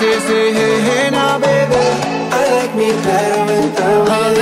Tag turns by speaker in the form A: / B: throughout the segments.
A: say, hey, hey, now, baby. I like me better with the way.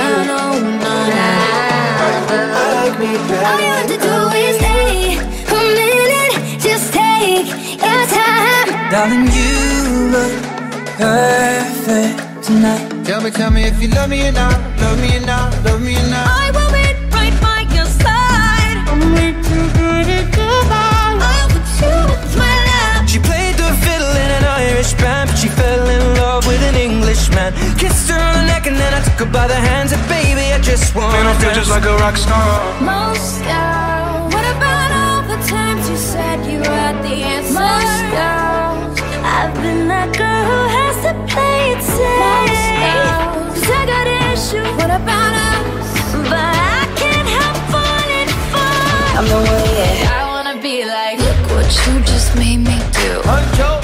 A: I like me better.
B: All you have to do is stay a minute, just take your time.
C: Darling, you look perfect tonight.
A: Tell me if you love me or not, love me or not, love me or not.
B: I will be right by your side. I'm way too good at goodbye. I'll put you with my love.
C: She played the fiddle in an Irish band, but she fell in love with an Englishman. Kissed her on the neck and then I took her by the hands. And baby, I just want
D: Man, I feel just like a rock star.
B: Moscow. What about all the times you said you had the answer? Moscow. I've been that girl who has to play it safe. Cause I got issues. What about us? But I can't help falling for.
C: I'm the way.
B: I wanna be like, look what you just made me do.
E: The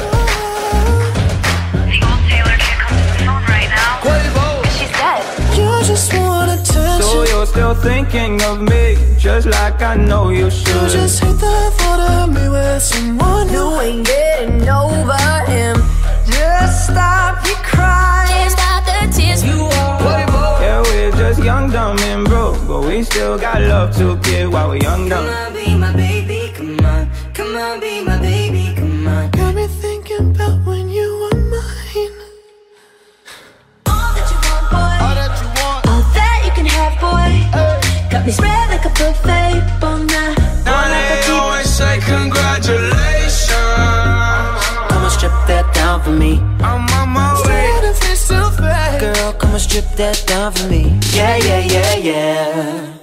E: old Taylor can't come to the phone right now. She's dead.
C: You just want attention.
D: So you're still thinking of me, just like I know you should.
C: You just hate the thought of me with someone. You ain't getting over him. Just stop your crying.
B: Can't stop the tears.
C: You are.
D: Yeah, we're just young, dumb, and broke, but we still got love to give while we're young, dumb.
C: Come on, be my baby, come on. Come on, be my baby, come on. Got me thinking about when you were mine.
B: All that you want, boy.
A: All that you want.
B: All that you can have, boy. Got me spread like a buffet, bon night.
D: Now they always say congratulations.
C: Come on, strip that down for me.
D: I'm on my way.
C: Girl, come on, strip that down for me. Yeah, yeah, yeah, yeah.